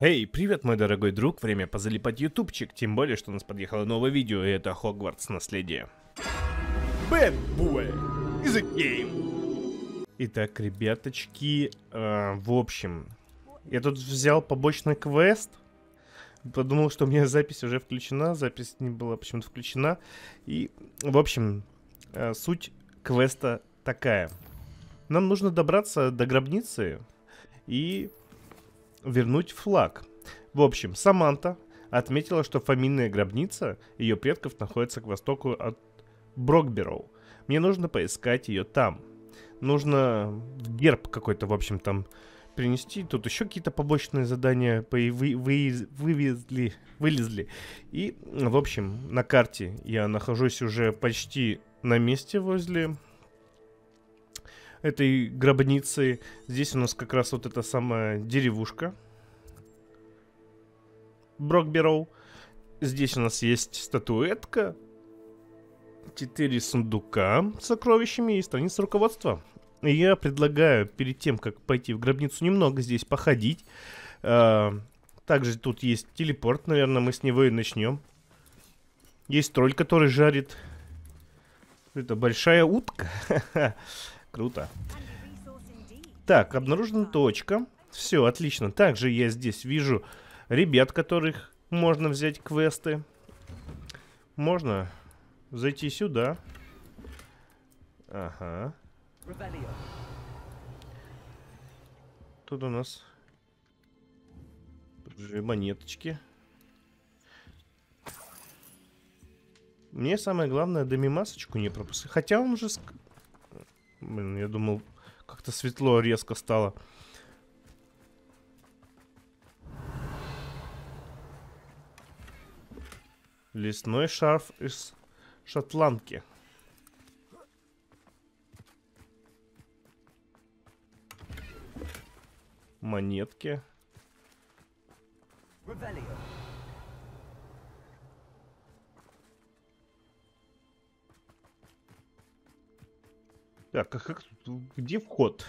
Эй, привет, мой дорогой друг, время позалипать ютубчик, тем более, что у нас подъехало новое видео, и это Хогвартс Наследие. Bad boy is a game. Итак, ребяточки, в общем, я тут взял побочный квест, подумал, что у меня запись уже включена, запись не была почему-то включена, и, в общем, суть квеста такая. Нам нужно добраться до гробницы и вернуть флаг. В общем, Саманта отметила, что фамильная гробница ее предков находится к востоку от Брокбероу. Мне нужно поискать ее там. Нужно герб какой-то, в общем, там принести. Тут еще какие-то побочные задания вылезли. И, в общем, на карте я нахожусь уже почти на месте возле этой гробницы. Здесь у нас как раз вот эта самая деревушка Брокбероу. Здесь у нас есть статуэтка, 4 сундука с сокровищами и страница руководства. И я предлагаю перед тем, как пойти в гробницу, немного здесь походить. Также тут есть телепорт, наверное, мы с него и начнем. Есть тролль, который жарит. Это большая утка. Круто. Так, обнаружена точка. Все, отлично. Также я здесь вижу ребят, которых можно взять квесты. Можно зайти сюда. Ага. Тут у нас монеточки. Мне самое главное Демимасочку не пропустить. Хотя он уже... Блин, я думал, как-то светло резко стало. Лесной шарф из шотландки. Монетки. Так, а как тут? Где вход?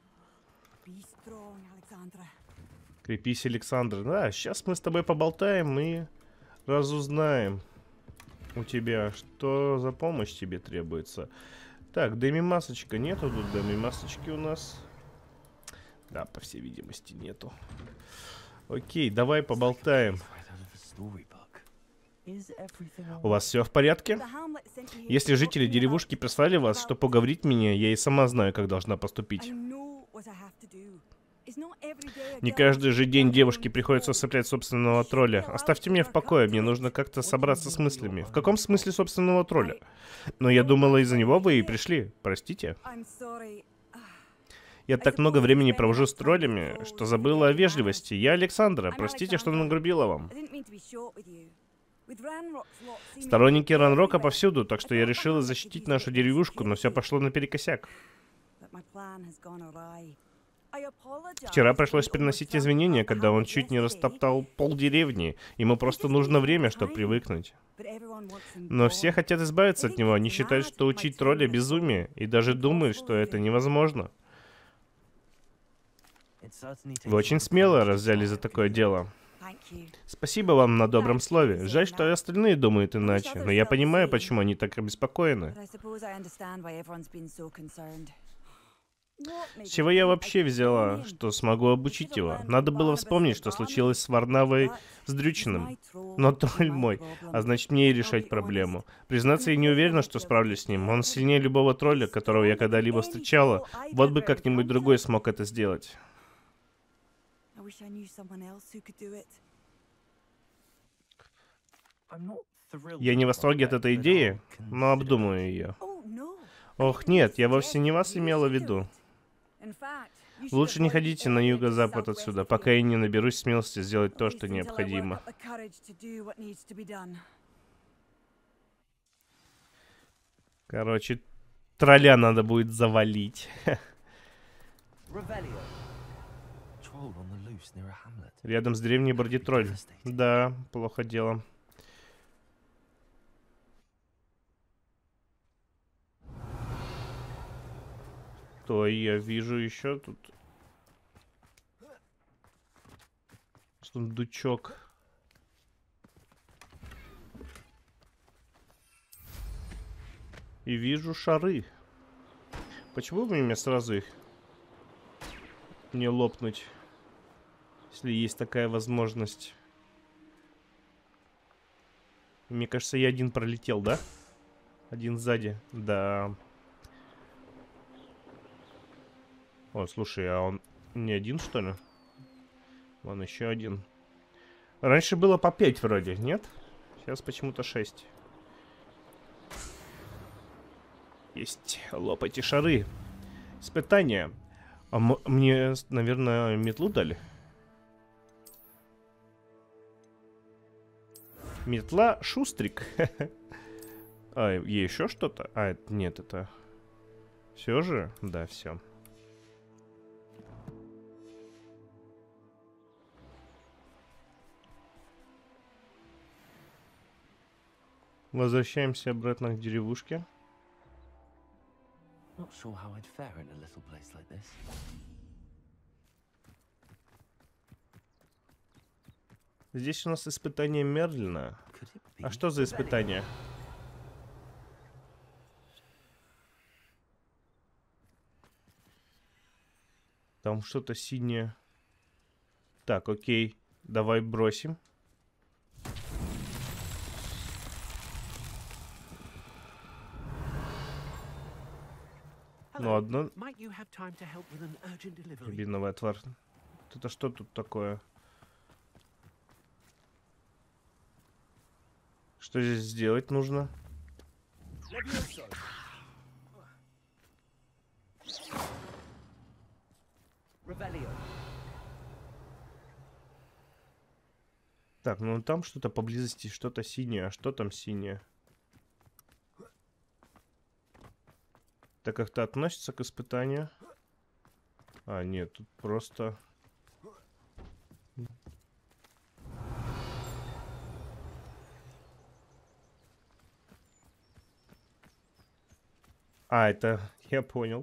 Крепись, Александр. Да, сейчас мы с тобой поболтаем и разузнаем у тебя, что за помощь тебе требуется. Так, Деми-масочка нету тут, Деми-масочки у нас. Да, по всей видимости, нету. Окей, давай поболтаем. У вас все в порядке? Если жители деревушки прислали вас, чтобы уговорить меня, я и сама знаю, как должна поступить. Не каждый же день девушке приходится усыплять собственного тролля. Оставьте меня в покое, мне нужно как-то собраться с мыслями. В каком смысле собственного тролля? Но я думала, из-за него вы и пришли. Простите. Я так много времени провожу с троллями, что забыла о вежливости. Я Александра, простите, что нагрубила вам. Сторонники Ранрока повсюду, так что я решила защитить нашу деревушку, но все пошло наперекосяк. Вчера пришлось приносить извинения, когда он чуть не растоптал полдеревни. Ему просто нужно время, чтобы привыкнуть. Но все хотят избавиться от него, они считают, что учить тролля безумие, и даже думают, что это невозможно. Вы очень смело взяли за такое дело. Спасибо вам на добром слове. Жаль, что и остальные думают иначе, но я понимаю, почему они так обеспокоены. С чего я вообще взяла, что смогу обучить его? Надо было вспомнить, что случилось с Варнавой с Дрючиным. Но тролль мой, а значит мне и решать проблему. Признаться, я не уверена, что справлюсь с ним. Он сильнее любого тролля, которого я когда-либо встречала. Вот бы как-нибудь другой смог это сделать. Я не в восторге от этой идеи, но обдумаю ее. Ох, нет, я вовсе не вас имела в виду. Лучше не ходите на юго-запад отсюда, пока я не наберусь смелости сделать то, что необходимо. Короче, тролля надо будет завалить. Рядом с деревней бродит тролль. Да, плохо дело. То я вижу еще тут Сундучок. И вижу шары. Почему бы мне сразу их не лопнуть, если есть такая возможность? Мне кажется, я один пролетел, да? Один сзади. Да. О, слушай, а он не один, что ли? Вон еще один. Раньше было по 5 вроде, нет? Сейчас почему-то 6. Есть. Лопайте шары. Испытание. А мне, наверное, метлу дали. Метла Шустрик. А, еще что-то? А, нет, это... Все же? Да, все. Возвращаемся обратно к деревушке. Здесь у нас испытание Мерлина. А что за испытание? Там что-то синее. Так, окей. Давай бросим. Ну, одно... Рубиновый отвар. Это что тут такое? Что здесь сделать нужно? Так, ну там что-то поблизости, что-то синее. А что там синее? Это как-то относится к испытанию? А, нет, тут просто... А, это... Я понял.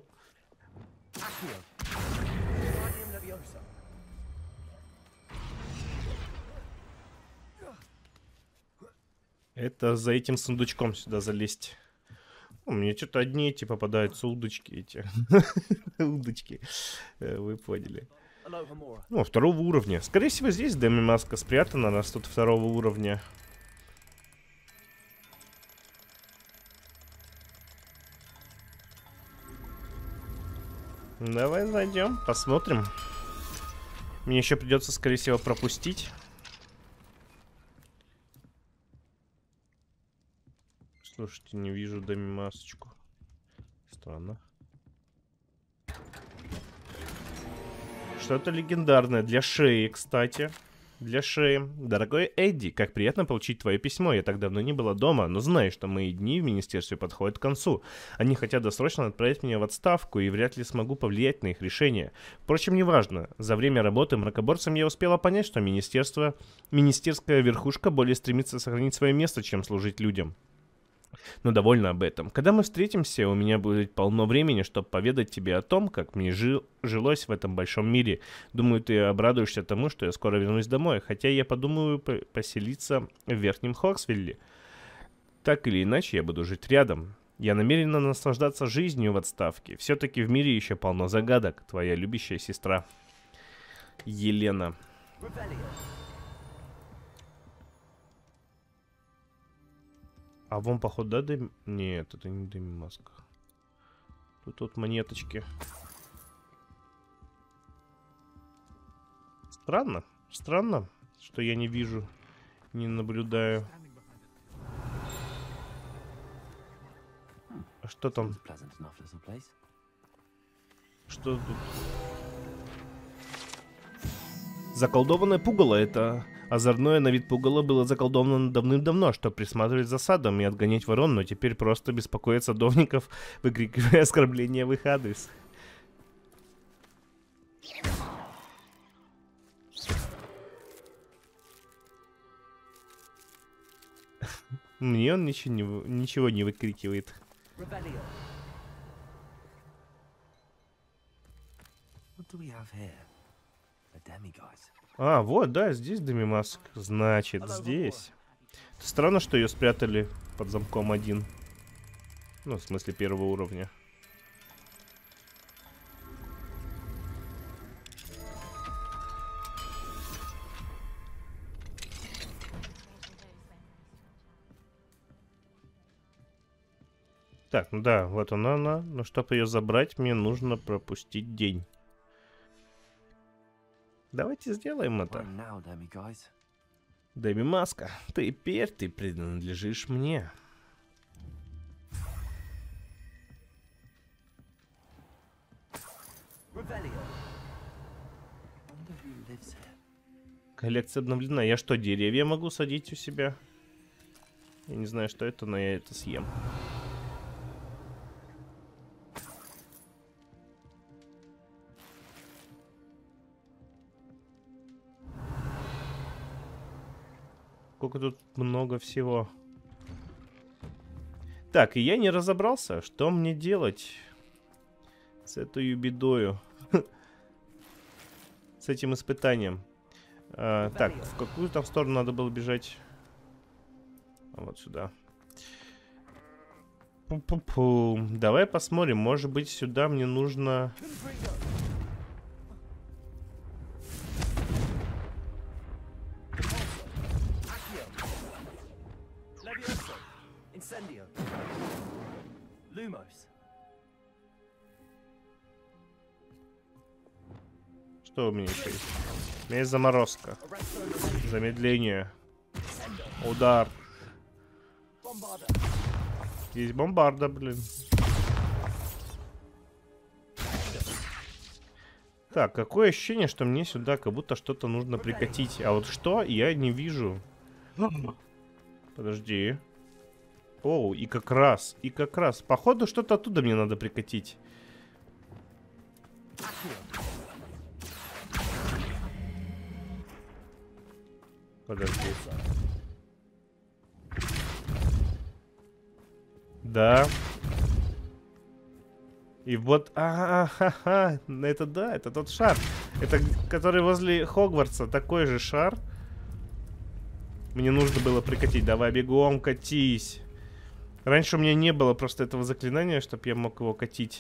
Это за этим сундучком сюда залезть. Мне что-то одни эти попадаются удочки эти. Удочки. Вы поняли. Ну, второго уровня. Скорее всего, здесь Деми-маска спрятана, раз тут второго уровня. Давай зайдем, посмотрим. Мне еще придется, скорее всего, пропустить. Слушайте, не вижу Деми-масочку. Странно. Что-то легендарное для шеи, кстати. Для шеи. Дорогой Эдди, как приятно получить твое письмо. Я так давно не была дома, но знаю, что мои дни в министерстве подходят к концу. Они хотят досрочно отправить меня в отставку, и вряд ли смогу повлиять на их решение. Впрочем, неважно. За время работы мракоборцем я успела понять, что министерская верхушка более стремится сохранить свое место, чем служить людям. Но довольно об этом. Когда мы встретимся, у меня будет полно времени, чтобы поведать тебе о том, как мне жилось в этом большом мире. Думаю, ты обрадуешься тому, что я скоро вернусь домой, хотя я подумаю поселиться в Верхнем Хоксвилле. Так или иначе, я буду жить рядом. Я намерена наслаждаться жизнью в отставке. Все-таки в мире еще полно загадок. Твоя любящая сестра Елена. А вон, походу, да, Дэми... Нет, это не Деми-маска. Тут вот монеточки. Странно. Странно, что я не вижу, не наблюдаю. А что там? Что тут? Заколдованное пугало — это... Озорное на вид пугало было заколдовано давным-давно, чтобы присматривать за садом и отгонять ворон, но теперь просто беспокоит садовников, выкрикивая оскорбления в их адрес. Мне он ничего не выкрикивает. А, вот, да, здесь Демимаск. Значит, здесь. Странно, что ее спрятали под замком 1. Ну, в смысле, первого уровня. Так, ну да, вот она. Но чтобы ее забрать, мне нужно пропустить день. Давайте сделаем это. Демимаска, теперь ты принадлежишь мне. Коллекция обновлена. Я что, деревья могу садить у себя? Я не знаю, что это, но я это съем. Сколько тут много всего. Так, и я не разобрался, что мне делать с этой бедою. С этим испытанием. Так, в какую там сторону надо было бежать? Вот сюда. Пу-пу-пу. Давай посмотрим, может быть, сюда мне нужно... Что у меня еще есть? У меня есть заморозка. Замедление. Удар. Есть бомбарда, блин. Так, какое ощущение, что мне сюда как будто что-то нужно прикатить. А вот что, я не вижу. Подожди. О, и как раз. Походу, что-то оттуда мне надо прикатить. Подожди. Да. И вот, ха-ха, это да, это тот шар. Это, который возле Хогвартса, такой же шар. Мне нужно было прикатить. Давай, бегом, катись. Раньше у меня не было просто этого заклинания, чтобы я мог его катить.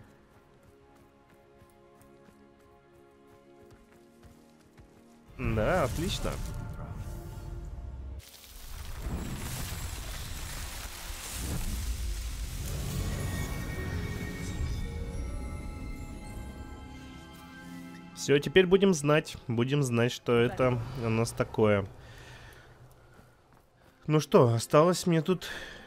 Да, отлично. Все, теперь будем знать, что это у нас такое. Ну что, осталось мне тут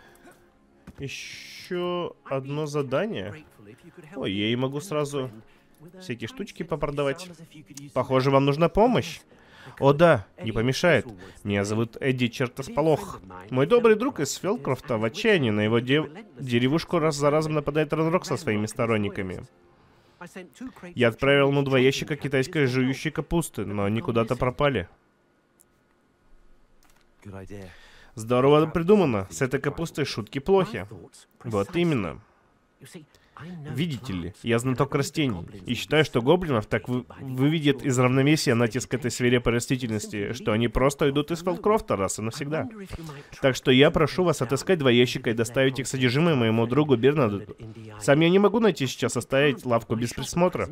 еще одно задание. Ой, я и могу сразу всякие штучки попродавать. Похоже, вам нужна помощь. О да, не помешает. Меня зовут Эдди Чертосполох. Мой добрый друг из Фелкрофта в отчаянии. На его деревушку раз за разом нападает Ранрок со своими сторонниками. Я отправил ему 2 ящика китайской жующей капусты, но они куда-то пропали. Здорово придумано. С этой капустой шутки плохи. Вот именно. Видите ли, я знаток растений, и считаю, что гоблинов так выведет из равновесия натиск этой свирепой растительности, что они просто уйдут из Фелкрофта раз и навсегда. Так что я прошу вас отыскать 2 ящика и доставить их содержимое моему другу Бернарду. Сам я не могу найти сейчас, оставить лавку без присмотра.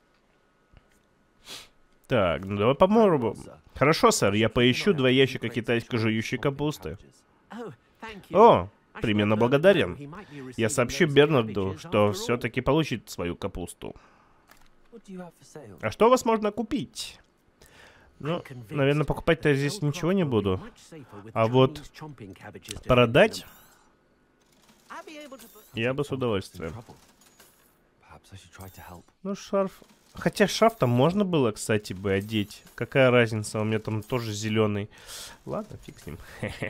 Так, ну давай попробуем. Хорошо, сэр, я поищу 2 ящика китайской жующей капусты. О! Примерно благодарен. Я сообщу Бернарду, что все-таки получит свою капусту. А что у вас можно купить? Ну, наверное, покупать-то я здесь ничего не буду. А вот продать я бы с удовольствием. Ну, шарф... Хотя шарф-то можно было, кстати, бы одеть. Какая разница, у меня там тоже зеленый. Ладно, фиг с ним.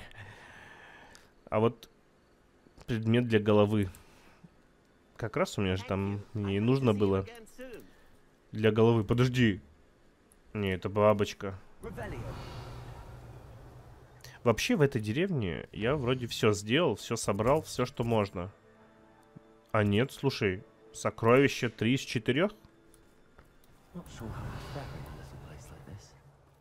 А вот... предмет для головы. Как раз у меня же там мне и нужно было. Для головы. Подожди. Не, это бабочка. Вообще в этой деревне я вроде все сделал, все собрал, все, что можно. А нет, слушай. Сокровище 3 из 4?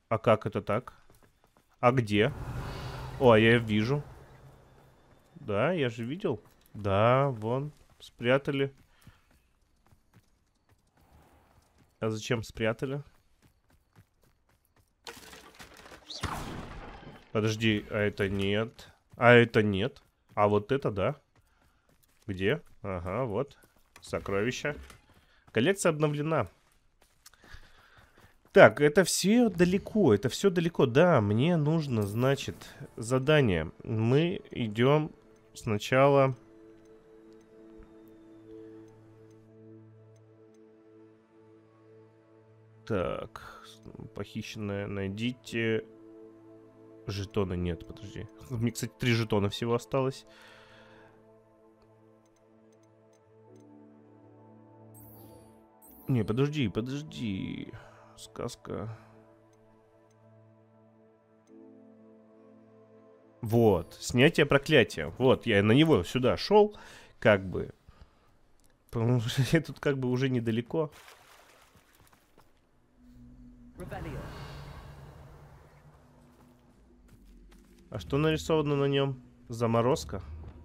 А как это так? А где? О, я вижу. Да, я же видел. Да, вон, спрятали. А зачем спрятали? Подожди, а это нет. А это нет. А вот это да. Где? Ага, вот. Сокровища. Коллекция обновлена. Так, это все далеко. Это все далеко. Да, мне нужно, значит, задание. Мы идем сначала... Так, похищенное. Найдите... Жетона нет, подожди. Мне, кстати, 3 жетона всего осталось. Не, подожди, подожди. Сказка. Вот, снятие проклятия. Вот, я на него сюда шел, как бы. Потому что я тут как бы уже недалеко. А что нарисовано на нем? Заморозка?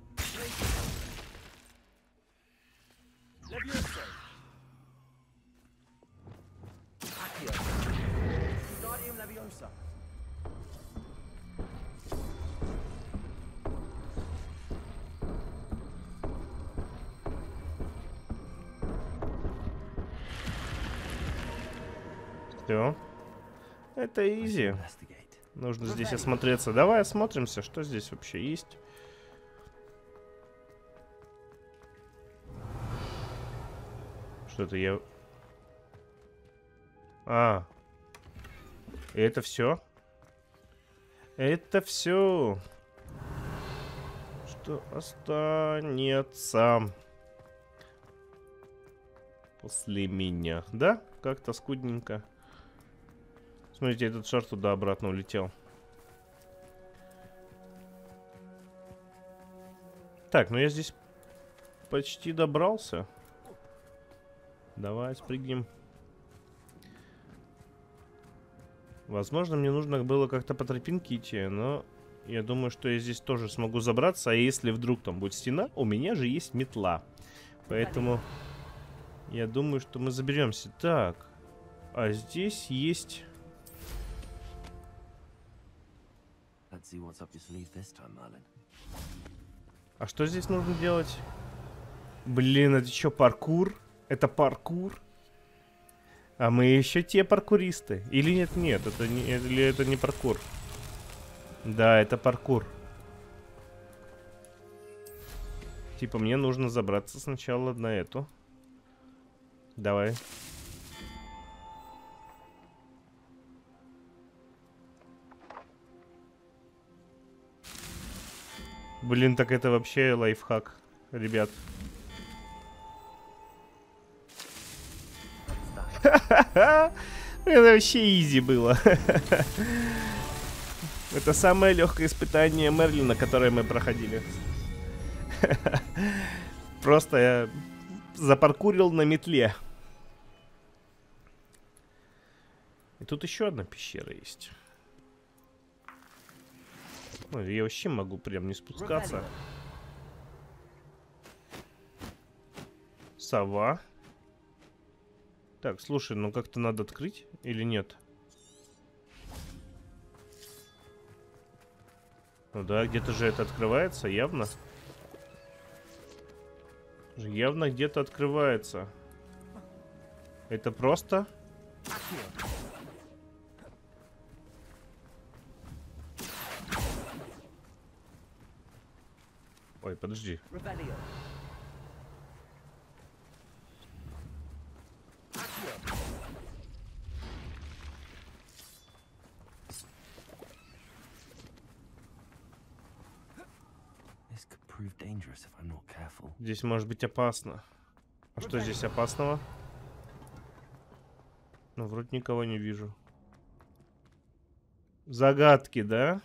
Все. Это изи. Нужно здесь осмотреться. Давай осмотримся, что здесь вообще есть. Что-то я... А. Это все? Это все. Что останется после меня? Да? Как-то скудненько. Смотрите, этот шар туда-обратно улетел. Так, ну я здесь почти добрался. Давай спрыгнем. Возможно, мне нужно было как-то по тропинке идти, но я думаю, что я здесь тоже смогу забраться. А если вдруг там будет стена, у меня же есть метла. Поэтому я думаю, что мы заберемся. Так, а здесь есть... А что здесь нужно делать? Блин, это что, паркур? Это паркур? А мы еще те паркуристы. Или нет, нет, это не, или это не паркур? Да, это паркур. Типа мне нужно забраться сначала на эту. Давай. Блин, так это вообще лайфхак, ребят. Это вообще изи было. Это самое легкое испытание Мерлина, которое мы проходили. Просто я запаркурил на метле. И тут еще одна пещера есть. Ой, я вообще могу прям не спускаться. Сова. Так, слушай, ну как-то надо открыть или нет? Ну да, где-то же это открывается, явно. Явно где-то открывается. Это просто... Ой, подожди. Здесь может быть опасно. А что здесь опасного? Ну, вроде никого не вижу. Загадки, да?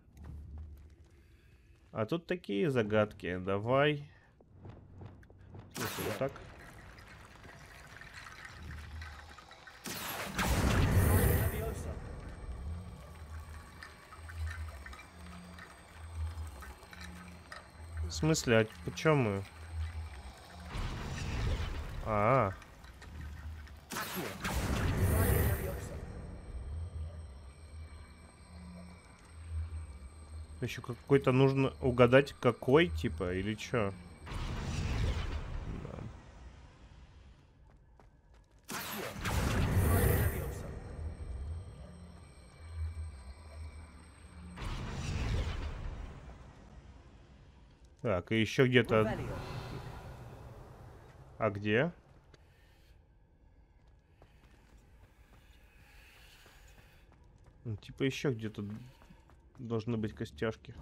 А тут такие загадки. Давай. Слушай, вот так. смысле? А почему мы? Еще какой-то нужно угадать, какой, типа, или чё? Да. Так, и еще где-то... А где? Ну, типа еще где-то должны быть костяшки.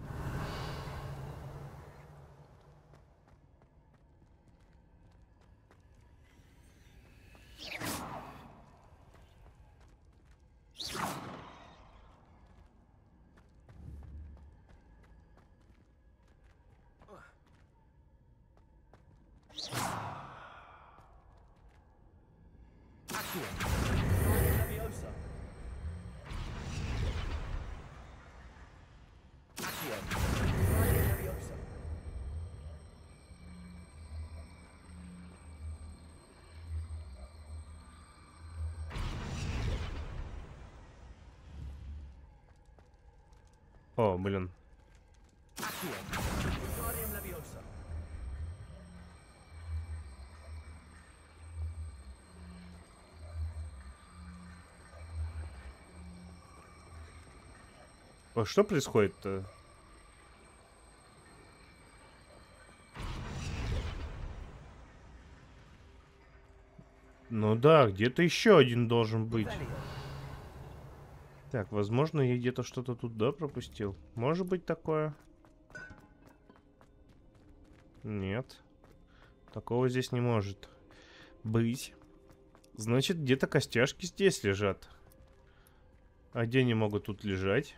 О, блин. А что происходит-то? Ну да, где-то еще один должен быть. Так, возможно, я где-то что-то тут, да, пропустил? Может быть такое? Нет. Такого здесь не может быть. Значит, где-то костяшки здесь лежат. А где они могут тут лежать?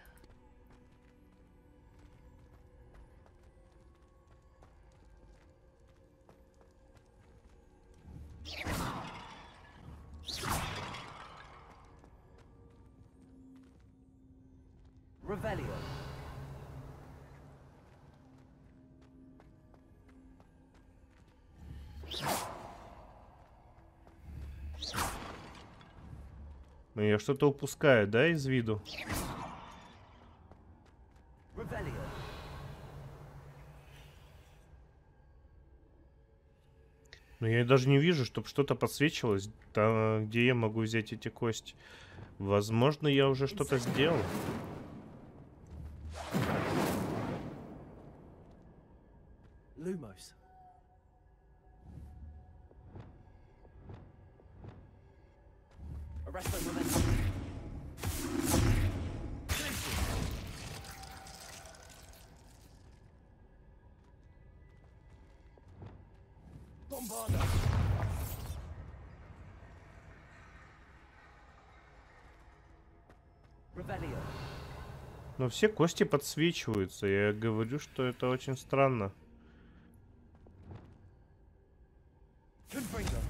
Revelio. Ну, я что-то упускаю, да, из виду? Revelio. Но я даже не вижу, чтобы что-то подсвечивалось, там, где я могу взять эти кости. Возможно, я уже что-то сделал. Lumos. Arresto momentum. Bombarda. Revelio. Но все кости подсвечиваются. Я говорю, что это очень странно. Confringo.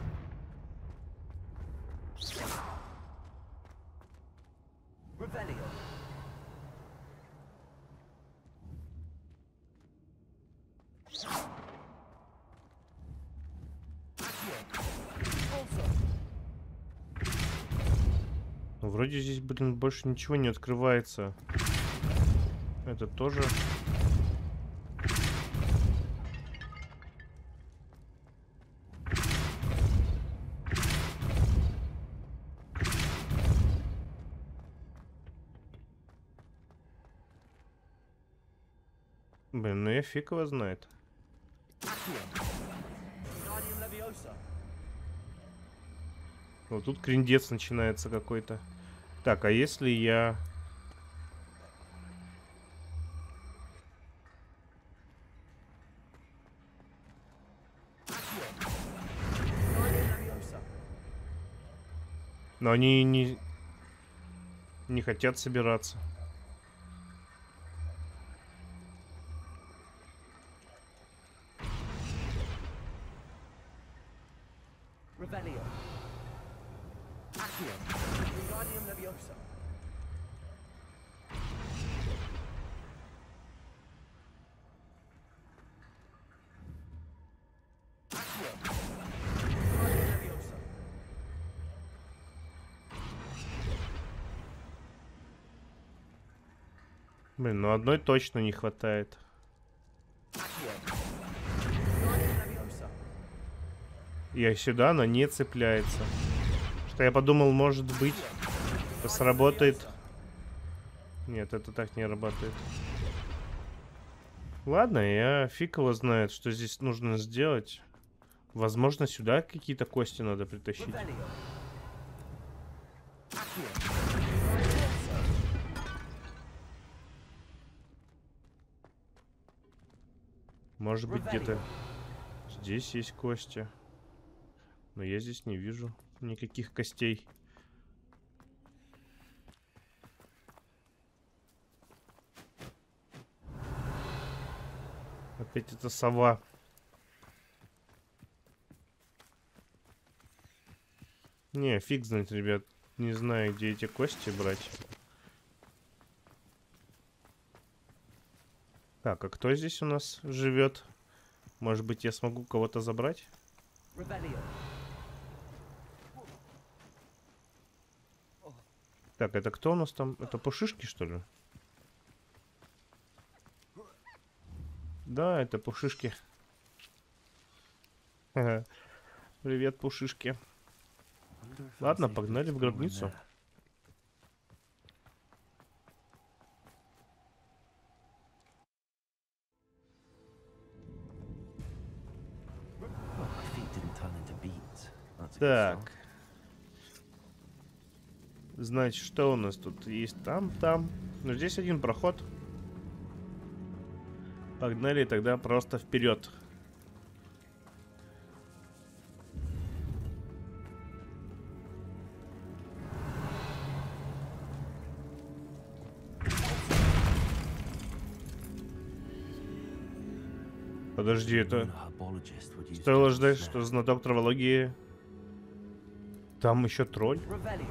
Revelio. Also. Ну, вроде здесь, блин, больше ничего не открывается. Это тоже... Блин, ну я фиг его знает. Guardium Leviosa. Вот тут криндец начинается какой-то. Так, а если я... Guardium Leviosa. Но они не хотят собираться. Revelio. Accio. Guardium Leviosa. Блин, ну одной точно не хватает. Я сюда, она не цепляется. Что я подумал, может быть, это сработает. Нет, это так не работает. Ладно, я фиг его знает, что здесь нужно сделать. Возможно, сюда какие-то кости надо притащить. Может быть, где-то здесь есть кости. Но я здесь не вижу никаких костей. Опять эта сова. Не, фиг знает, ребят. Не знаю, где эти кости брать. Так, а кто здесь у нас живет? Может быть, я смогу кого-то забрать? Так, это кто у нас там? Это пушишки, что ли? Да, это пушишки. Привет, пушишки. Ладно, погнали в гробницу. Так. Значит, что у нас тут есть? Там. Но здесь один проход. Погнали тогда просто вперед. Подожди, это... Стоило ждать, что знаток травологии... Там еще тролль?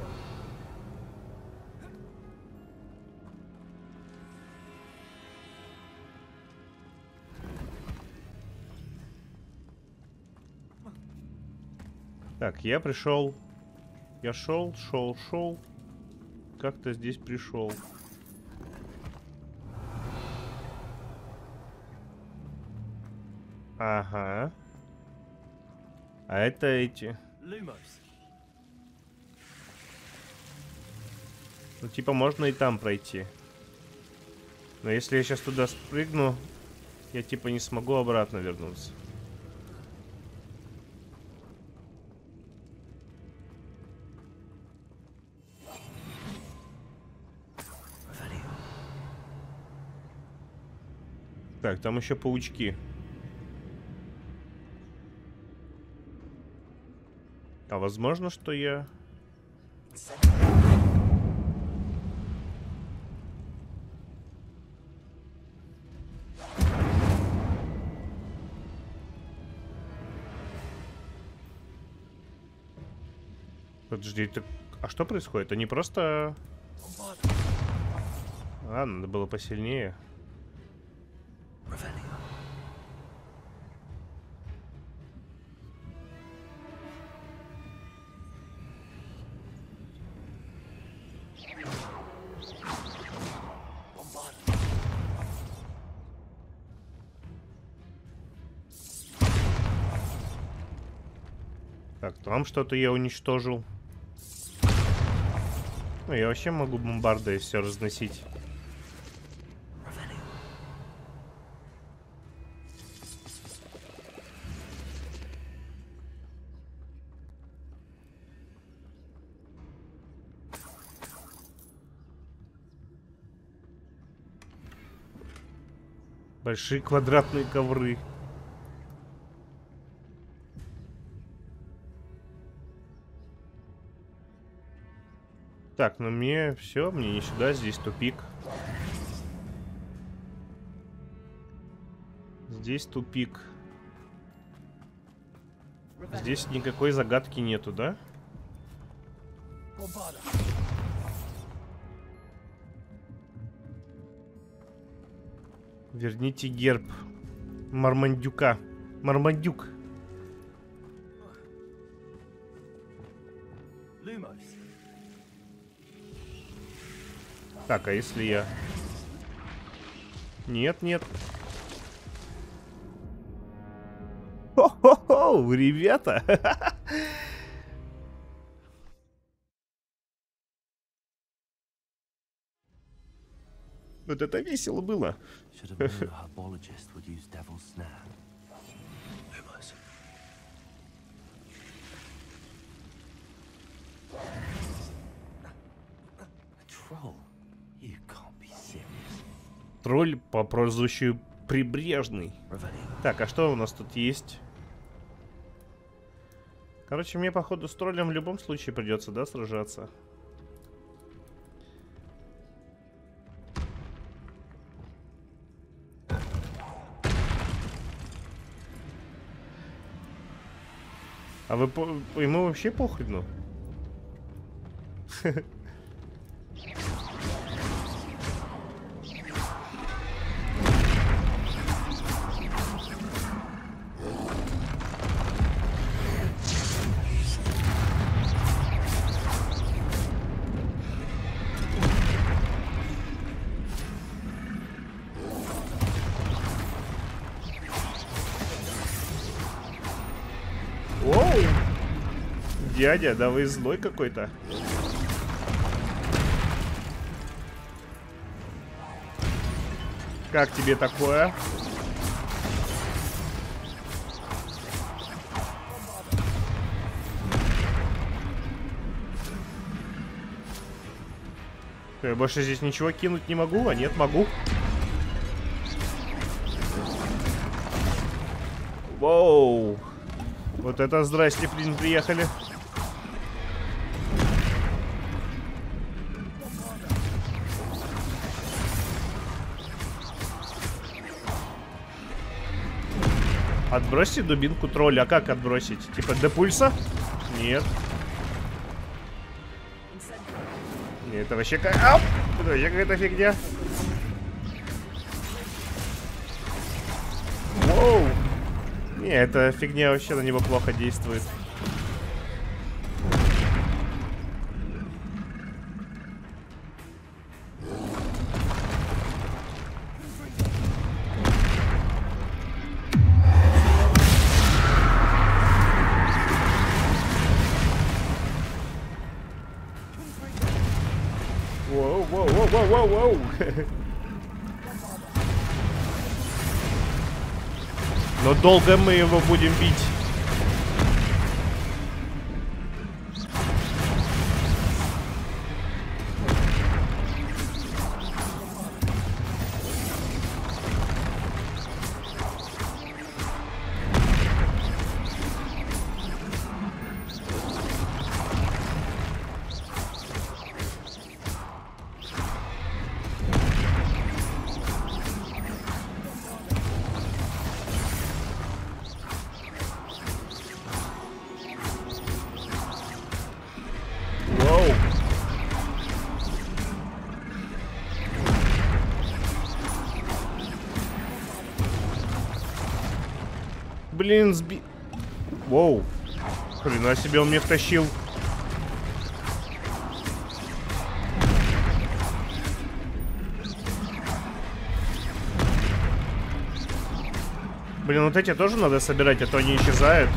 Так, я пришел. Я шел. Как-то здесь пришел. Ага. А это эти. Ну, типа, можно и там пройти. Но если я сейчас туда спрыгну, я типа не смогу обратно вернуться. Так, там еще паучки. А возможно, что я... Подожди, это... А что происходит? Они просто... А, надо было посильнее. Так, там что-то я уничтожил. Ну, я вообще могу бомбардой все разносить. Большие квадратные ковры. Так, ну мне все, мне не сюда, здесь тупик. Здесь тупик. Здесь никакой загадки нету, да? Верните герб Мармандюка. Мармандюк. Так, а если я... Нет, нет. Хо-хо-хо, ребята. Вот это весело было. Should have known a herbologist would use devil's snare. Lumos. A troll? You can't be serious. Тролль по прозвищу Прибрежный. Revelio. Так, а что у нас тут есть? Короче, мне, походу, с троллем в любом случае придется, да, сражаться? А вы ему вообще похрену? Оу! Дядя, да вы злой какой-то. Как тебе такое? Я больше здесь ничего кинуть не могу, а нет, могу. Воу! Вот это здрасте, блин, приехали. Отбросьте дубинку тролля. А как отбросить? Типа до пульса? Нет. Нет, это вообще как... Ау! Это вообще какая-то фигня. Воу! Не, эта фигня вообще на него плохо действует. Воу, воу, воу, воу, воу, воу. Но долго мы его будем бить. Воу. Блин, Воу. Хрена себе он мне втащил. Блин, вот эти тоже надо собирать, а то они исчезают.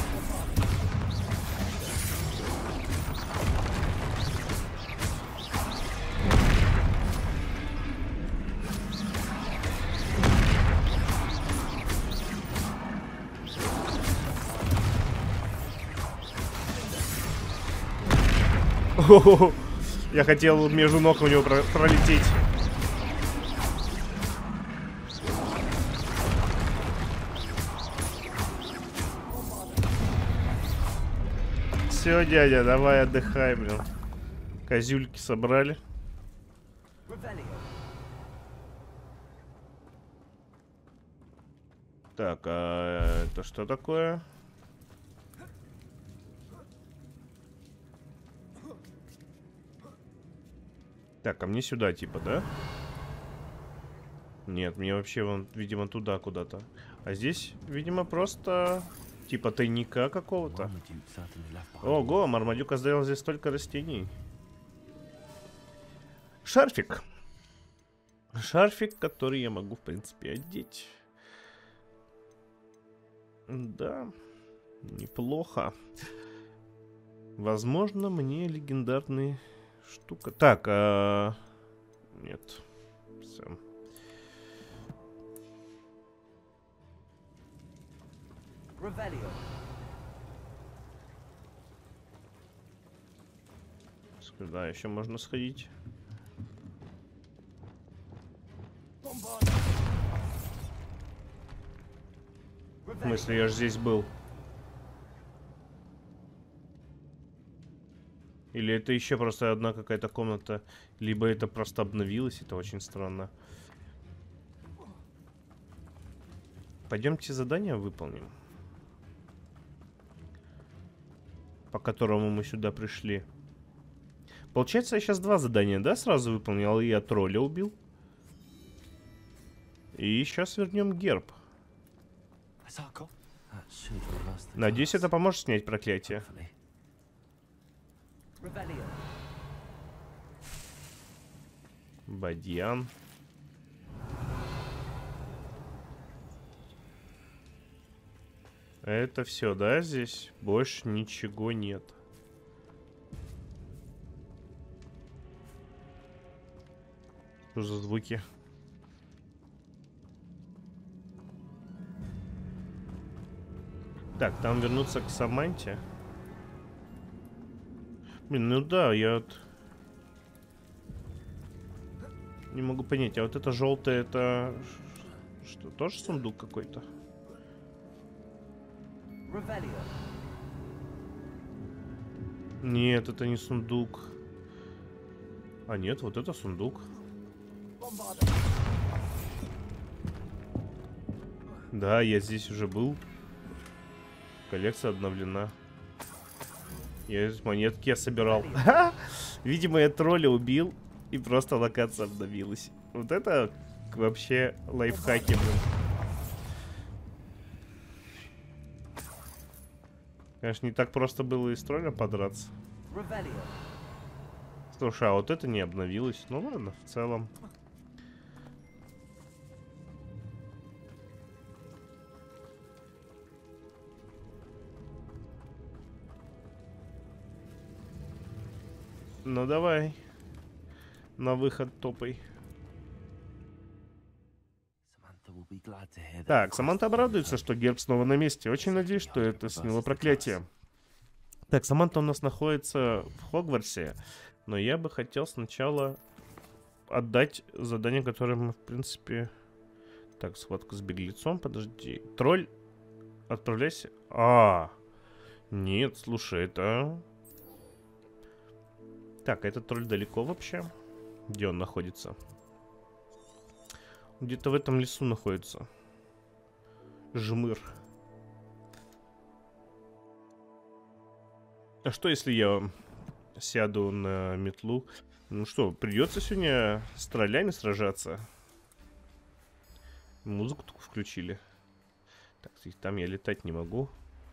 О-хо-хо. Я хотел между ног у него пролететь. Все, дядя, давай отдыхай, блин. Козюльки собрали. Revelio. Так, а это что такое? Так, а мне сюда, типа, да? Нет, мне вообще, вон, видимо, туда куда-то. А здесь, видимо, просто, типа, тайника какого-то. Marmaduke certainly left behind. Ого, Мармадюк оставил здесь столько растений. Шарфик. Шарфик, который я могу, в принципе, одеть. Да, неплохо. Возможно, мне легендарные штука. Так, нет. Все. Куда еще можно сходить? В смысле, я же здесь был. Или это еще просто одна какая-то комната, либо это просто обновилось, это очень странно. Пойдемте задание выполним, по которому мы сюда пришли. Получается, я сейчас 2 задания, да, сразу выполнил? Я тролля убил. И сейчас вернем герб. Надеюсь, это поможет снять проклятие. Бадьян. Это все, да, здесь? Больше ничего нет. Что за звуки? Так, там вернуться к Саманте. Блин, ну да, я вот не могу понять, а вот это желтое, это что, тоже сундук какой-то? Нет, это не сундук. А нет, вот это сундук. Да, я здесь уже был. Коллекция обновлена. Я монетки собирал. Видимо, я тролля убил, и просто локация обновилась. Вот это вообще лайфхаки, блин. Конечно, не так просто было и с тролля подраться. Слушай, а вот это не обновилось. Ну ладно, в целом. Ну давай. На выход топай. Так, Саманта обрадуется, что герб снова на месте. Очень надеюсь, что это сняло проклятие. Так, Саманта у нас находится в Хогвартсе. Но я бы хотел сначала отдать задание, которое мы, в принципе... Так, схватка с беглецом, подожди. Тролль, отправляйся. Нет, слушай, это... Так, этот тролль далеко вообще? Где он находится? Где-то в этом лесу находится. Жмыр. А что, если я сяду на метлу? Ну что, придется сегодня с троллями сражаться? Музыку только включили. Так, там я летать не могу.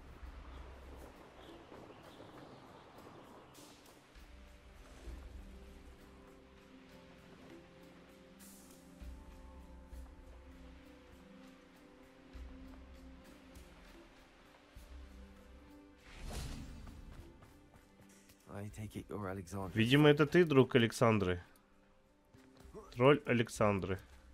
Видимо, это ты, друг Александры. Тролль Александры.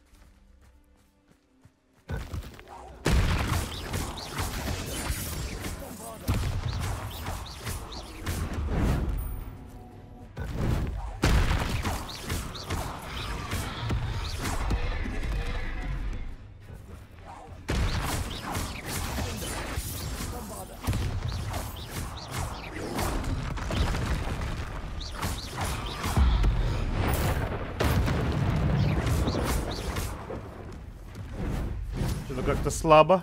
Как-то слабо.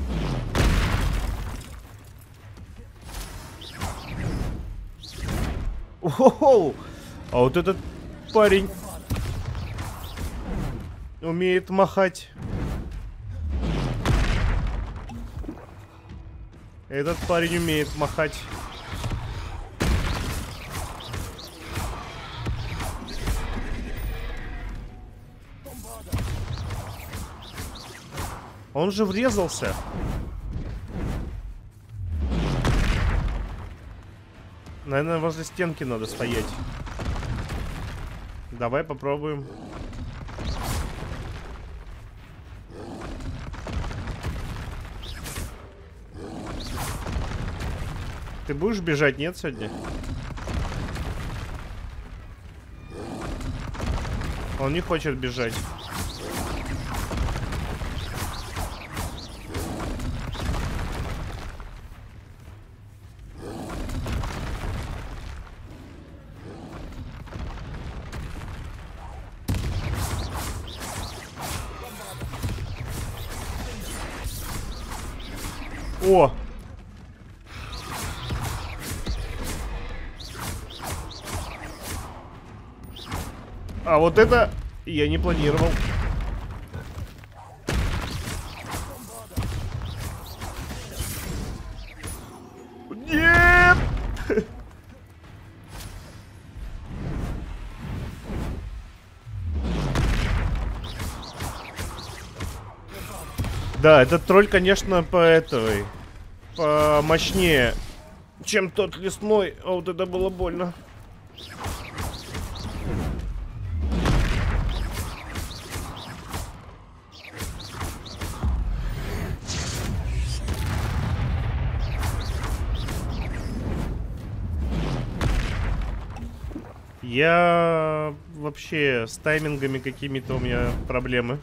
О-хо-хо! А вот этот парень умеет махать. Этот парень умеет махать. Он же врезался. Наверное, возле стенки надо стоять. Давай попробуем. Ты будешь бежать, нет, сегодня? Он не хочет бежать. О! А вот это я не планировал. Нет! Да, этот тролль, конечно, помощнее, чем тот лесной. А вот это было больно. Я вообще с таймингами какими-то у меня проблемы.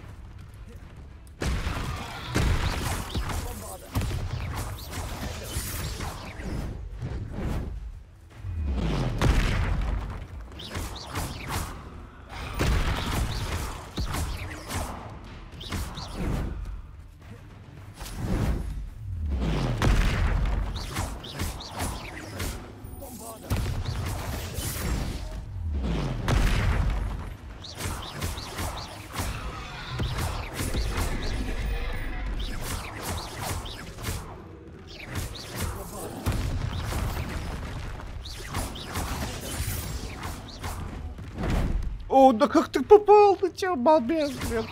О, да как ты попал? Ты чё, балбес, блин?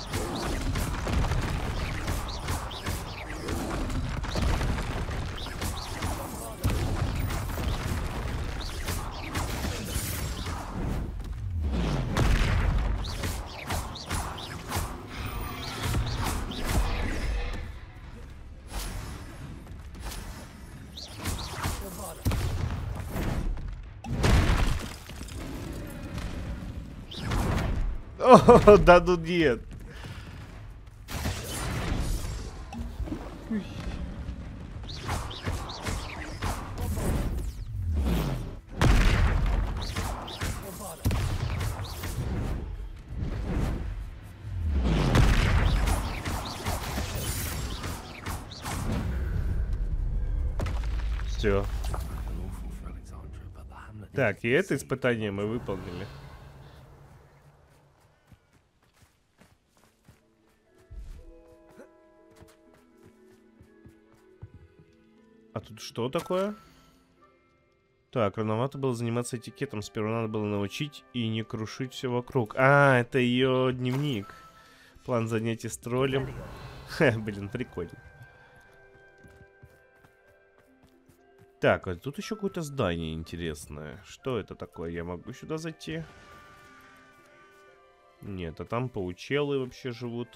О, да ну нет. Все. Так, и это испытание мы выполнили. А тут что такое? Так, рановато было заниматься этикетом. Сперва надо было научить и не крушить все вокруг. А, это ее дневник. План занятий с троллем. Ха, блин, прикольно. Так, а тут еще какое-то здание интересное. Что это такое? Я могу сюда зайти? Нет, а там паучелы вообще живут.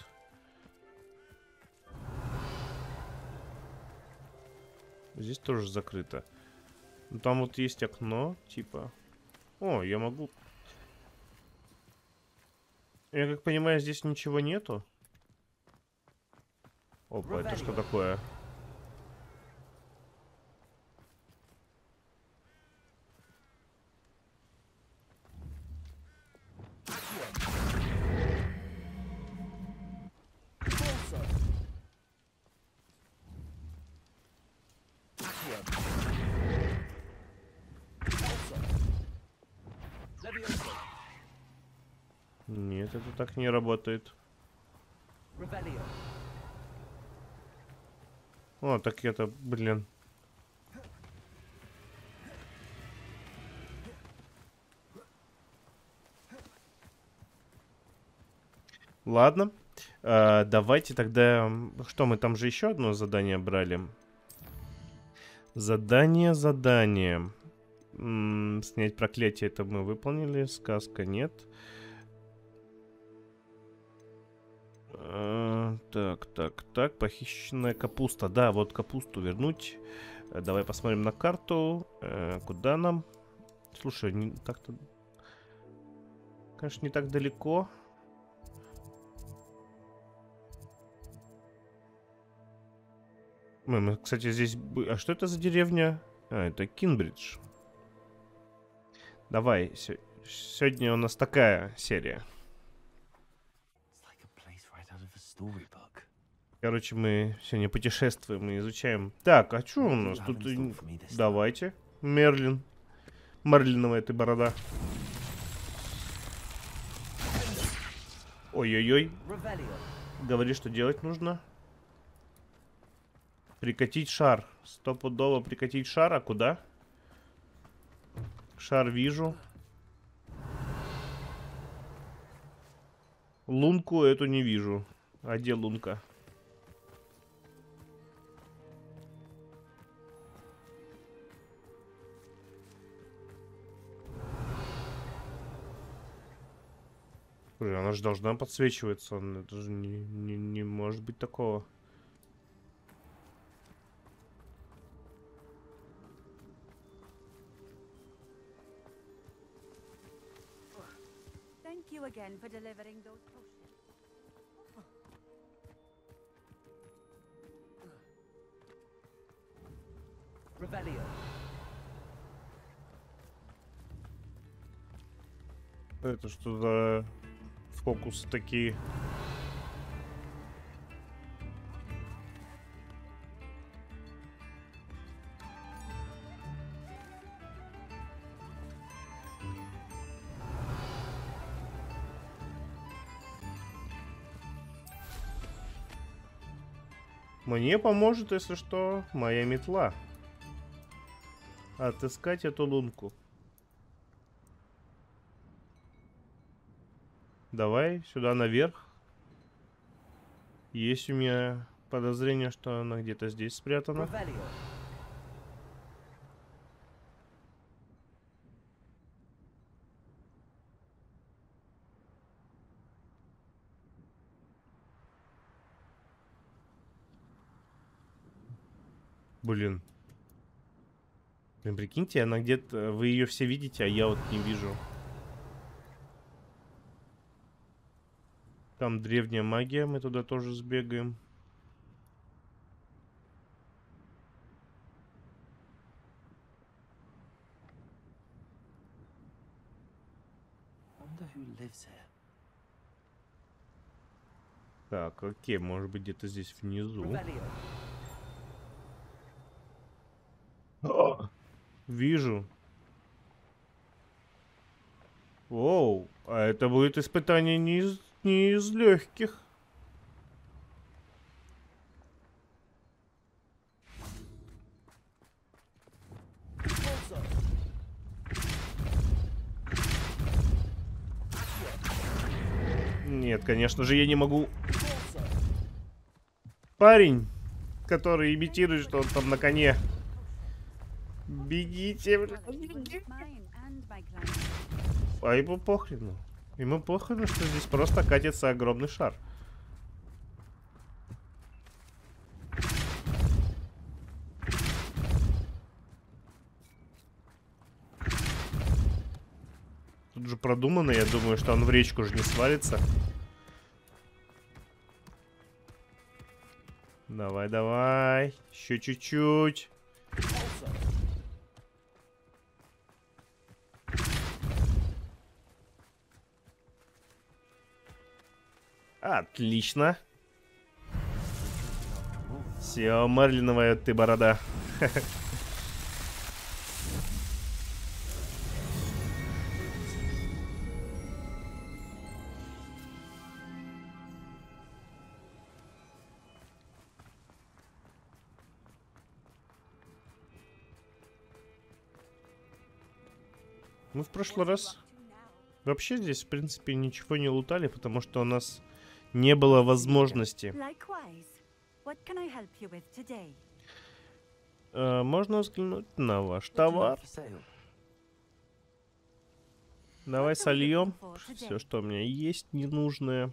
Здесь тоже закрыто. Ну, там вот есть окно, типа. О, я могу... Я как понимаю, здесь ничего нету. Опа, это что такое? Нет, это так не работает. О, так это, блин. Ладно. Давайте тогда... Что, мы там же еще одно задание брали? Задание. Снять проклятие, это мы выполнили. Сказка нет. Так. Похищенная капуста. Да, вот капусту вернуть. Давай посмотрим на карту. Куда нам? Слушай, так-то... Конечно, не так далеко. Мы, кстати, здесь... А что это за деревня? Это Кинбридж. Давай, сегодня у нас такая серия. Короче, мы сегодня путешествуем и изучаем. Так, а что у нас тут? Давайте. Мерлин. Мерлиновая ты борода. Ой-ой-ой. Говори, что делать нужно. Прикатить шар. Стопудово прикатить шар. А куда? Шар вижу. Лунку эту не вижу. А где лунка? Она же должна подсвечиваться. Это же не может быть такого. Thank you again for delivering those potions. Revelio. Это что за фокусы такие? Мне поможет, если что, моя метла. Отыскать эту лунку. Давай сюда наверх. Есть у меня подозрение, что она где-то здесь спрятана. Блин. Блин, прикиньте, она где-то... Вы ее все видите, а я вот не вижу. Там древняя магия, мы туда тоже сбегаем. Так, окей, может быть где-то здесь внизу. О, вижу. Оу, а это будет испытание не из легких. Нет, конечно же, я не могу. Парень, который имитирует, что он там на коне. Бегите, блядь. А ему похрену. Ему похрену, что здесь просто катится огромный шар. Тут же продумано, я думаю, что он в речку же не свалится. Давай, давай. Еще чуть-чуть. Отлично. Все, марлиновая ты борода. Мы в прошлый раз вообще здесь, в принципе, ничего не лутали, потому что у нас не было возможности. Likewise. What can I help you with today? Можно взглянуть на ваш What do you товар? have for sale? Давай What are you сольем looking for today? все, что у меня есть, ненужное.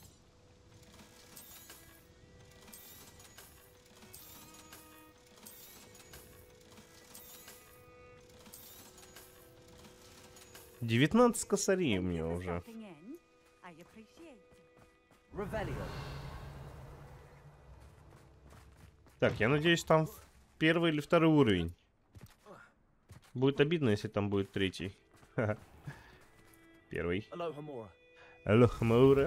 «19 косарей у Thank меня you for уже. stopping in. I appreciate it. Revelio. Так, я надеюсь, там первый или второй уровень. Будет обидно, если там будет третий. Ха-ха. Первый. Alohomora. Алло, Хамаура.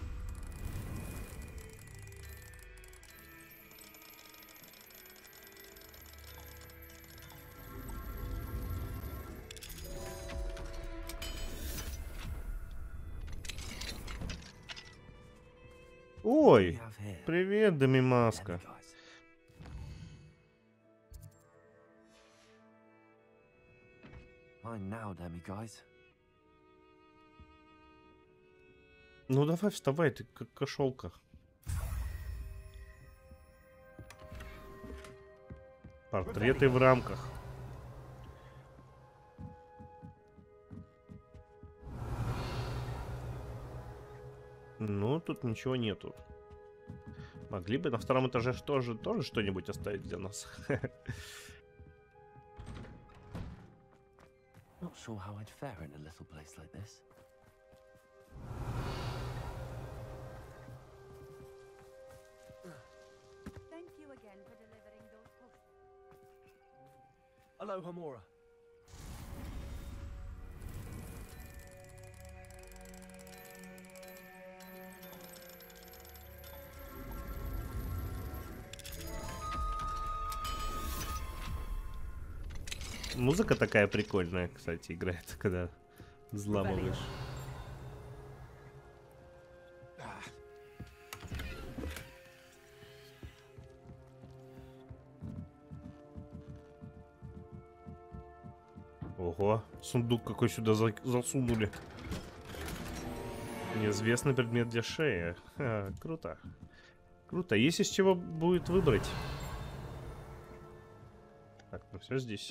What do Ой, we have here? привет, Домимаска. Demi guys. Mine now, demi guys. Ну давай, вставай, ты как кошелка. Портреты в рамках. Ну, тут ничего нету. Могли бы на втором этаже тоже что-нибудь оставить для нас. Not sure how I'd fare in a little place like this. Thank you again for delivering those potions. Alohomora. Музыка такая прикольная, кстати, играет, когда взламываешь. Ого, сундук какой сюда засунули. Неизвестный предмет для шеи. Ха, круто. Круто. Есть из чего будет выбрать. Так, ну все здесь.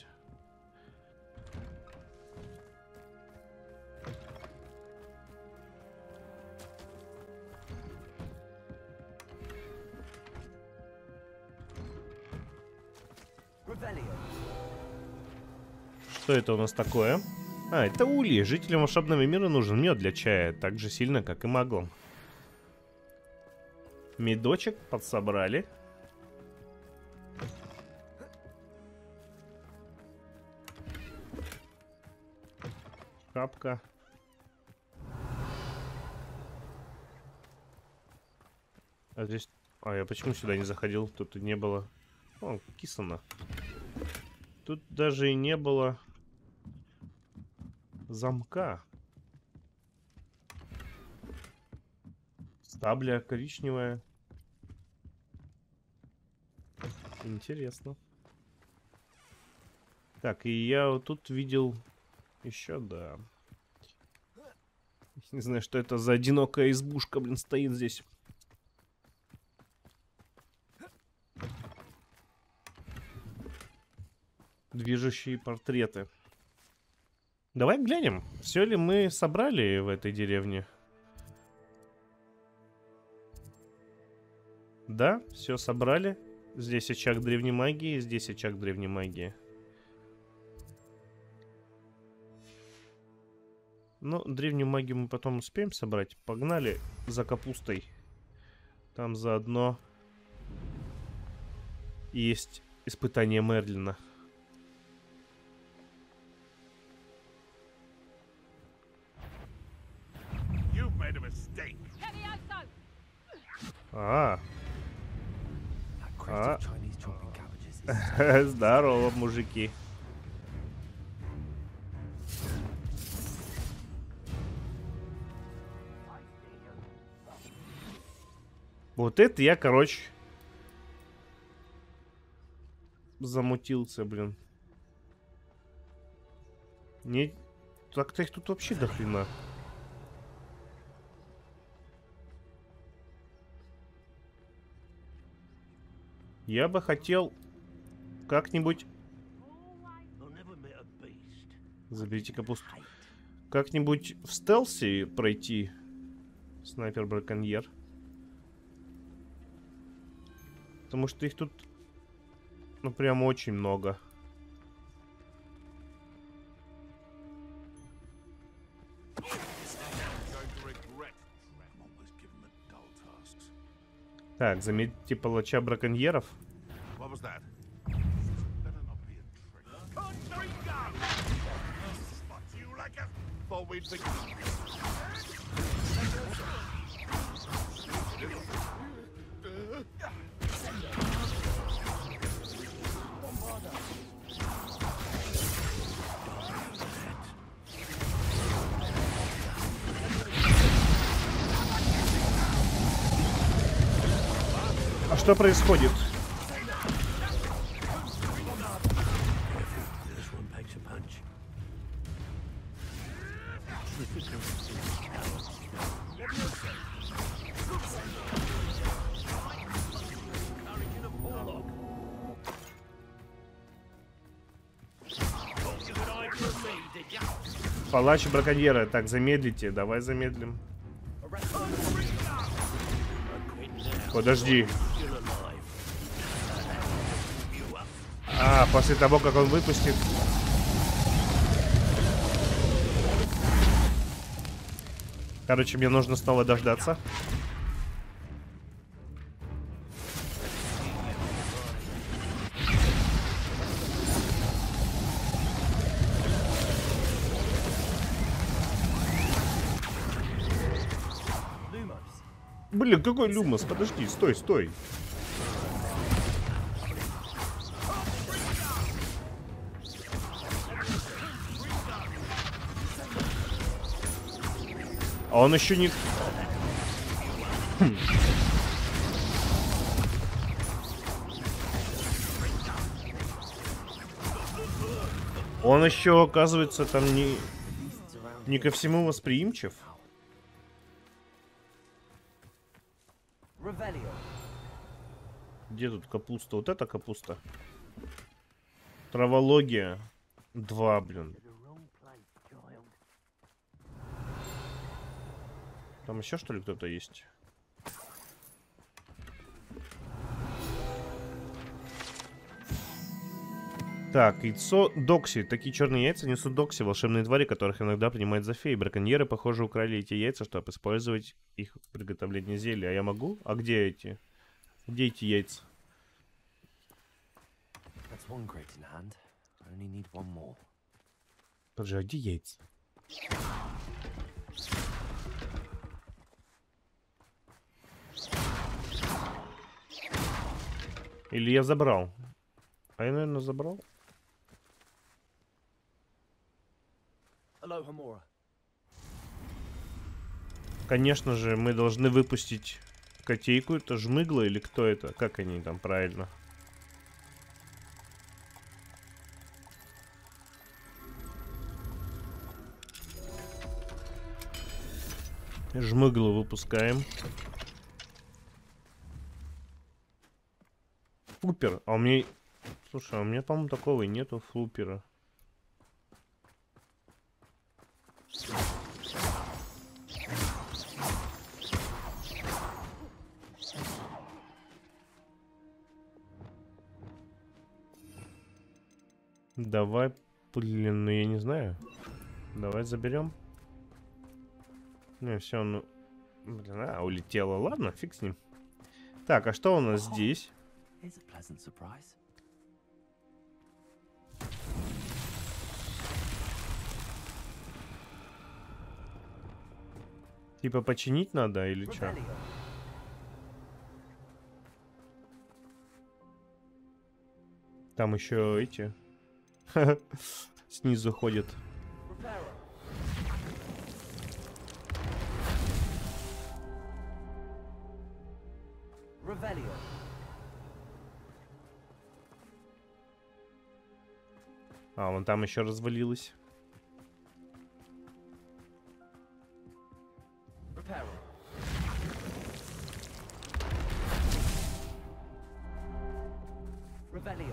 Revelio. Что это у нас такое? А, это ульи. Жителям волшебного мира нужен мед для чая, так же сильно, как и маглам. Медочек подсобрали. Шапка. А здесь... А, я почему сюда не заходил? Тут и не было... О, кисано. Тут даже и не было... замка. Стабля коричневая. Интересно. Так, и я вот тут видел еще, да. Не знаю, что это за одинокая избушка, блин, стоит здесь. Движущие портреты. Давай глянем, все ли мы собрали в этой деревне. Да, все собрали. Здесь очаг древней магии, здесь очаг древней магии. Ну, древнюю магию мы потом успеем собрать. Погнали за капустой. Там заодно есть испытание Мерлина. А, That crate of Chinese chopping cabbages is здорово, мужики. Вот это я, короче, замутился, блин. Не... Так-то их тут вообще до хрена. Я бы хотел как-нибудь... Заберите капусту. Как-нибудь в стелсе пройти. Снайпер-браконьер. Потому что их тут... Ну, прям очень много. Так, заметьте палача браконьеров. А что происходит? Палач браконьера. Так, замедлите. Давай замедлим. Подожди. А, после того, как он выпустит... Короче, мне нужно снова дождаться. Блин, какой Люмос? Подожди, стой, стой. А он еще не... Он еще, оказывается, там не ко всему восприимчив. Где тут капуста? Вот это капуста. Травология 2, блин. Там еще что ли кто-то есть? Так, яйцо Докси. Такие черные яйца несут Докси, волшебные твари, которых иногда принимают за феи. Браконьеры, похоже, украли эти яйца, чтобы использовать их в приготовлении зелья. А я могу? А где эти? Где эти яйца? Подожди, а где яйца? Или я забрал? А я, наверное, забрал. Конечно же, мы должны выпустить котейку. Это жмыгла или кто это? Как они там правильно? Жмыглу выпускаем. Флупер. А у меня... Слушай, а у меня, по-моему, такого и нету флупера. Давай, блин, ну я не знаю. Давай заберем. Не, все, ну... Блин, улетело. Ладно, фиг с ним. Так, а что у нас здесь? Типа починить надо или что? Там еще эти снизу ходят. А, вон там еще развалилось. Revelio.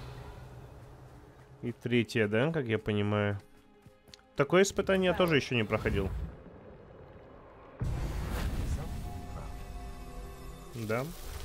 И третье, да, как я понимаю. Такое испытание я тоже еще не проходил. Да.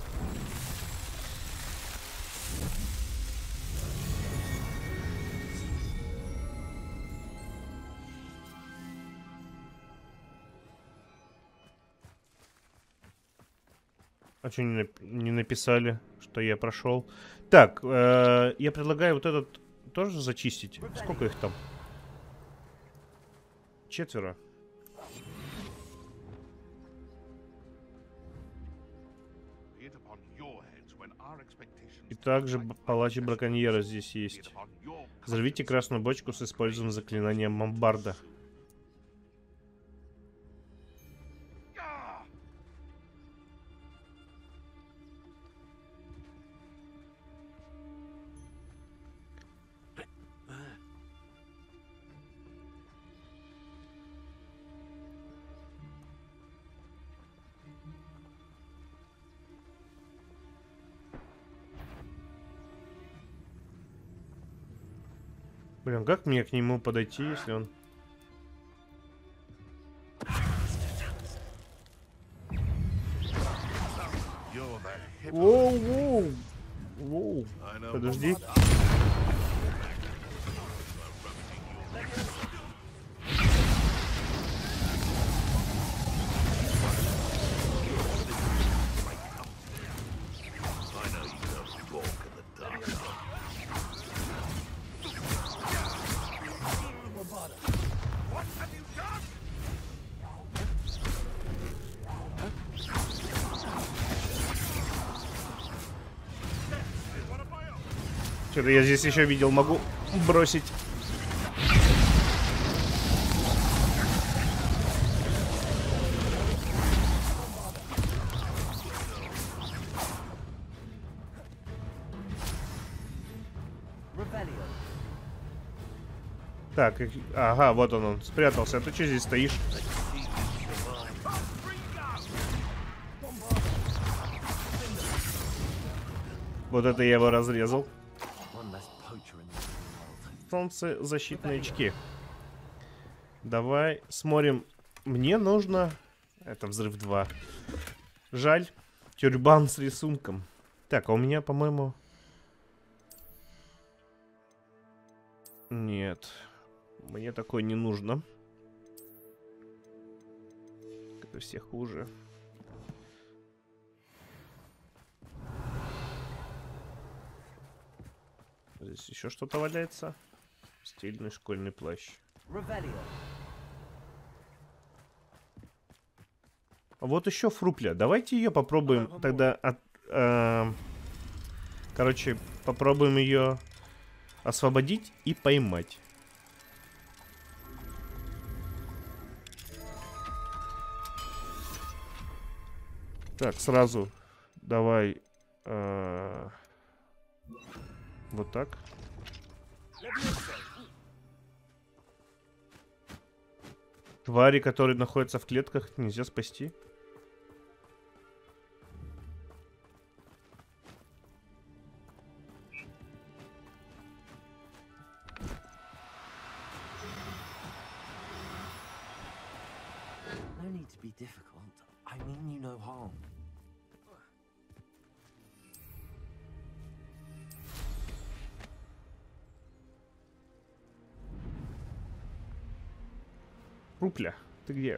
А что не написали, что я прошел? Так, я предлагаю вот этот тоже зачистить. Сколько их там? 4. И также палач браконьера здесь есть. Взорвите красную бочку с использованием заклинания Мамбарда. Блин, как мне к нему подойти, если он... Воу, воу, воу. Подожди. Что-то я здесь еще видел, могу бросить. Так, ага, вот он спрятался. А ты что здесь стоишь? Вот это я его разрезал. Солнцезащитные очки. Давай смотрим. Мне нужно... Это взрыв 2. Жаль. Тюрбан с рисунком. Так, а у меня, по-моему... Нет. Мне такое не нужно. Это все хуже. Здесь еще что-то валяется. Стильный школьный плащ. А вот еще фрупля. Давайте ее попробуем тогда... Короче, попробуем ее освободить и поймать. Так, сразу давай... Вот так. Твари, которые находятся в клетках, нельзя спасти. No need to be difficult. I mean you no harm. Рупля, ты где?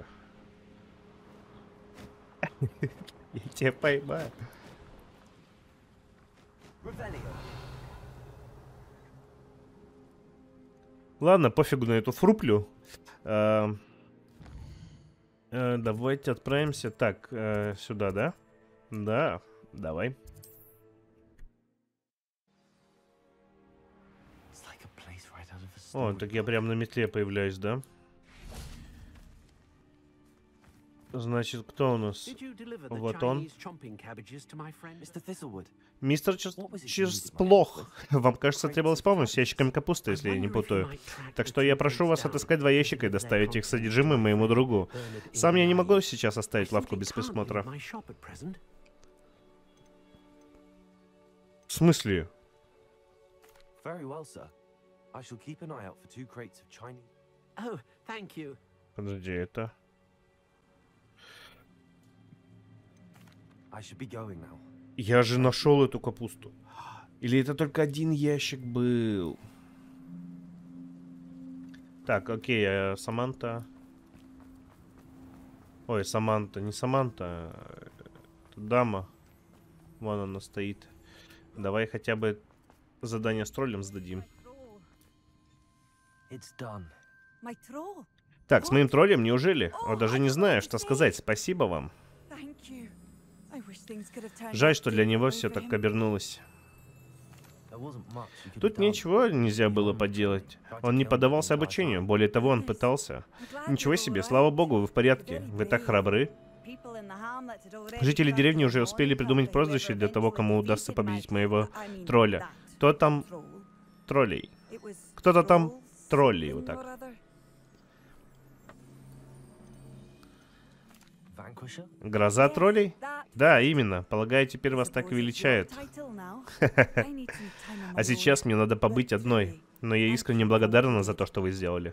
Я тебя поймаю. Ладно, пофигу на эту фруплю. Давайте отправимся. Так, сюда, да? Да, давай. О, так я прям на метле появляюсь, да? Значит, кто у нас? Вот он. Мистер Чесплох. Вам, кажется, требовалось помощь с ящиками капусты, если я не путаю. Так что я прошу вас отыскать 2 ящика и доставить их содержимое моему другу. Сам я не могу сейчас оставить лавку без присмотра. В смысле? Very well, sir. I shall keep an eye out for 2 crates of Chinese. Oh, thank you. Подожди, это... I should be going now. Я же нашел эту капусту. Или это только один ящик был? Так, окей, Саманта. Ой, Саманта, не Саманта. Это дама. Вон она стоит. Давай хотя бы задание с троллем сдадим. It's done. My throw. Так, с моим троллем неужели? О, даже не знаю, что сказать. Спасибо вам. Thank you. I wish things could have turned Жаль, out что для него differently все for так him. обернулось. There wasn't much you could Тут have done. ничего нельзя было поделать. Он не поддавался обучению. Более того, он пытался. Ничего себе, слава богу, вы в порядке. Вы так храбры. Жители деревни уже успели придумать прозвище для того, кому удастся победить моего тролля. Кто там троллей? Кто-то там троллей, вот так. Vanquisher? Гроза троллей? Да, именно. Полагаю, теперь вас так и величают. А сейчас мне надо побыть одной. Но я искренне благодарна за то, что вы сделали.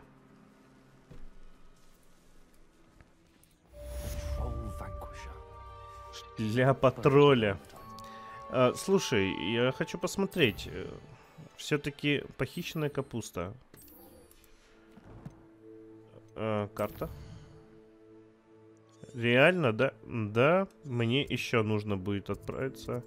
Troll Vanquisher. Шляпа тролля. Слушай, я хочу посмотреть. Все-таки похищенная капуста. Карта. Реально, да? Да, мне еще нужно будет отправиться.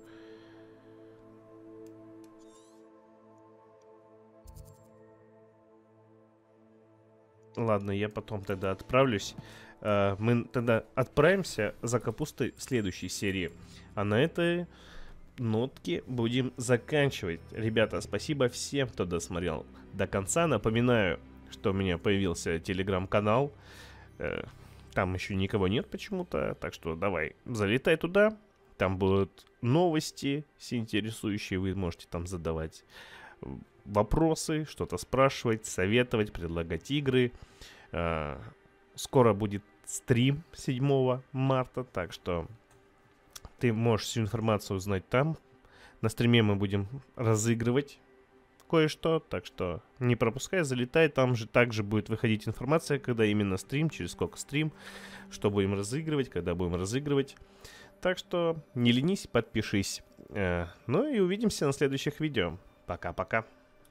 Ладно, я потом тогда отправлюсь. Мы тогда отправимся за капустой в следующей серии. А на этой нотке будем заканчивать. Ребята, спасибо всем, кто досмотрел до конца. Напоминаю, что у меня появился телеграм-канал. Там еще никого нет почему-то, так что давай, залетай туда. Там будут новости все интересующие, вы можете там задавать вопросы, что-то спрашивать, советовать, предлагать игры. Скоро будет стрим 7 марта, так что ты можешь всю информацию узнать там. На стриме мы будем разыгрывать кое-что, так что не пропускай, залетай, там же также будет выходить информация, когда именно стрим, через сколько стрим, что будем разыгрывать, когда будем разыгрывать. Так что не ленись, подпишись. Ну и увидимся на следующих видео. Пока-пока.